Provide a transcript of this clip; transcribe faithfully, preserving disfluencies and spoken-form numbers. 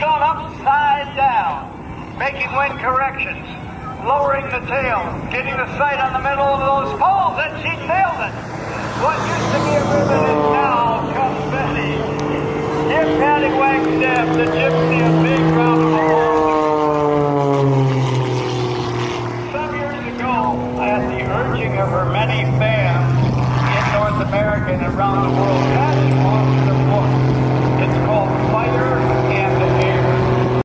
gone upside down, making wind corrections, lowering the tail, getting the sight on the middle of those poles, and she nailed it. What used to be a ribbon is now confetti. Give Patty Wagstaff, the gypsy, a big round of applause. Some years ago, at the urging of her many fans in North America and around the world, Patty launched the